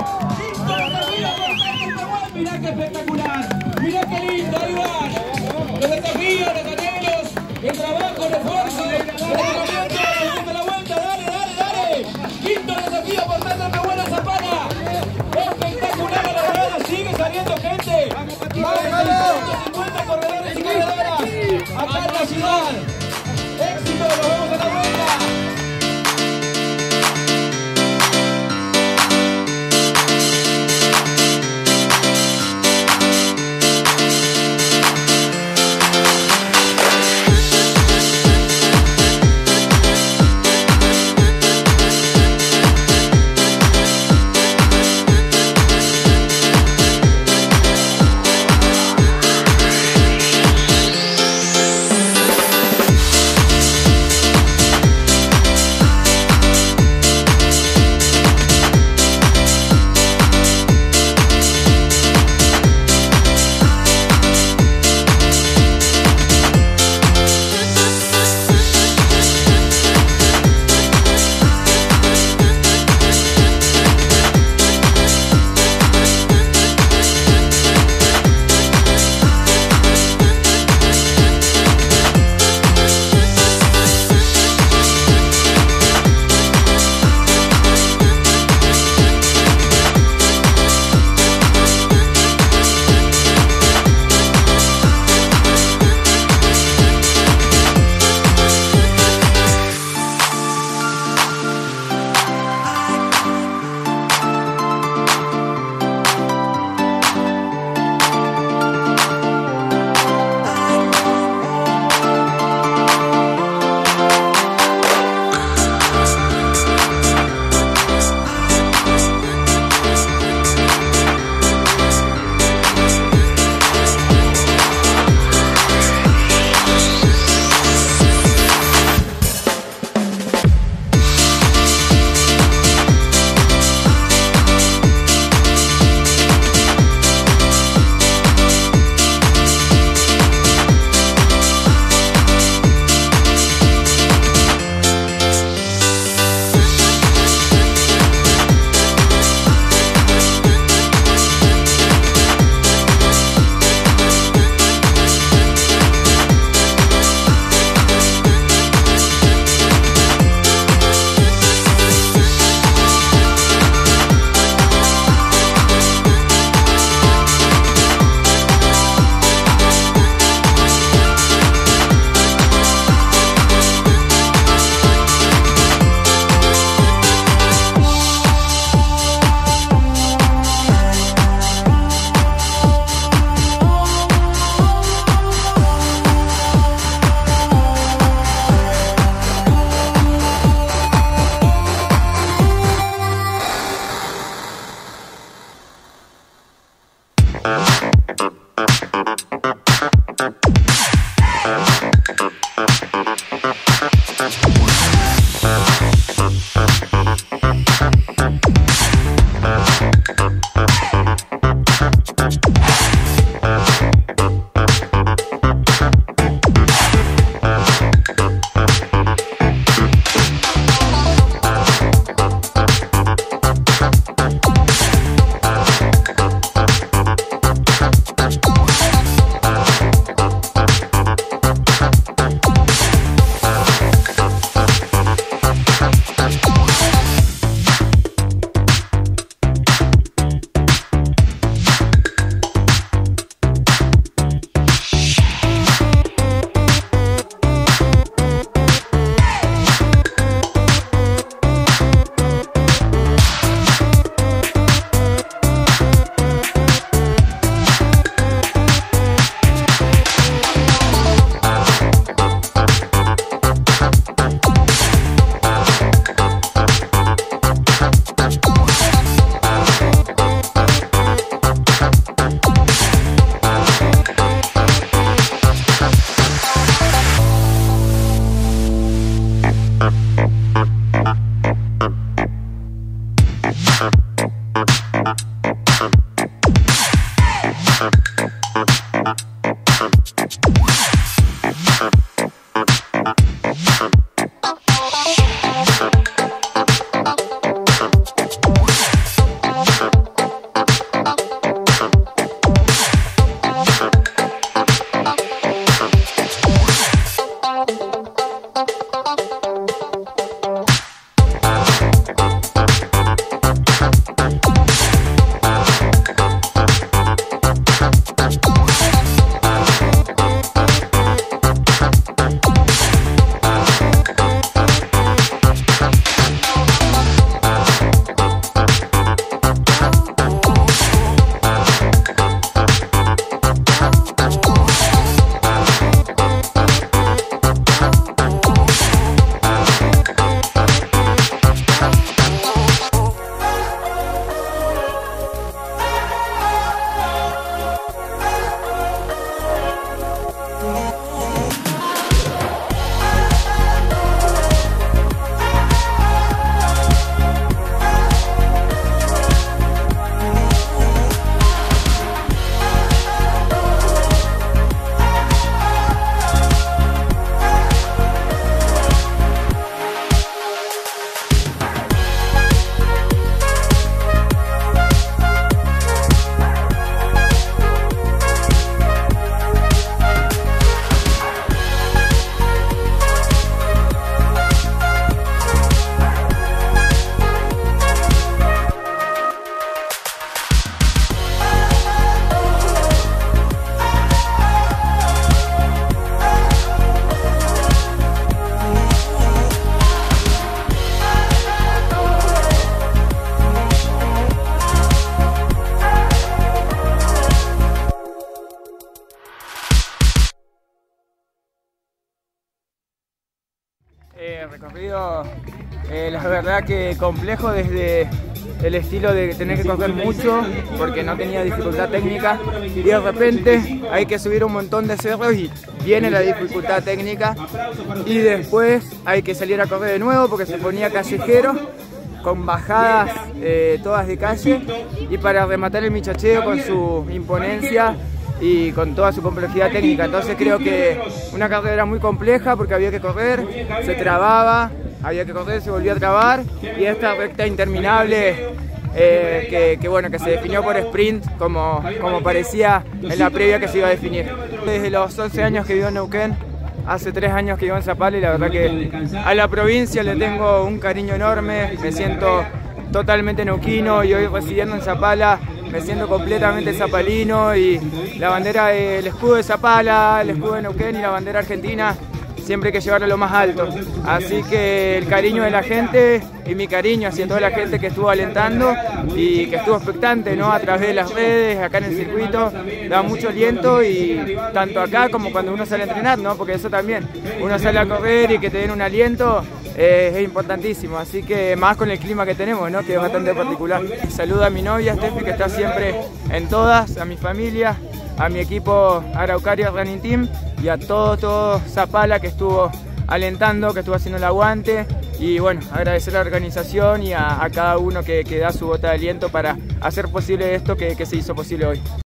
Mirá qué espectacular, mirá qué lindo, ahí van. Los desafíos, los canelos, el trabajo, el esfuerzo, el entrenamiento, la vuelta, dale, dale, dale. Quinto desafío por tanto una buena zapana. Espectacular, la verdad, sigue saliendo gente. Más de 650 corredores y corredoras acá en la ciudad. Éxito, nos vemos en la vuelta. recorrido, la verdad que complejo desde el estilo de tener que correr mucho porque no tenía dificultad técnica y de repente hay que subir un montón de cerros y viene la dificultad técnica y después hay que salir a correr de nuevo porque se ponía callejero con bajadas todas de calle y para rematar el michacheo con su imponencia y con toda su complejidad técnica. Entonces creo que una carrera muy compleja porque había que correr, se trababa, había que correr, se volvía a trabar y esta recta interminable que se definió por sprint como parecía en la previa que se iba a definir. Desde los 11 años que vivo en Neuquén, hace 3 años que vivo en Zapala y la verdad que a la provincia le tengo un cariño enorme, me siento totalmente neuquino y hoy residiendo en Zapala me siento completamente zapalino y la bandera, el escudo de Zapala, el escudo de Neuquén y la bandera argentina siempre hay que llevarlo a lo más alto. Así que el cariño de la gente y mi cariño hacia toda la gente que estuvo alentando y que estuvo expectante, ¿no? A través de las redes, acá en el circuito, da mucho aliento y tanto acá como cuando uno sale a entrenar, ¿no? Porque eso también, uno sale a correr y que te den un aliento es importantísimo, así que más con el clima que tenemos, ¿no? Que es bastante particular. Saludo a mi novia Steffi, que está siempre en todas, a mi familia, a mi equipo Araucaria Running Team y a todo Zapala que estuvo alentando, que estuvo haciendo el aguante y bueno, agradecer a la organización y a cada uno que da su gota de aliento para hacer posible esto que se hizo posible hoy.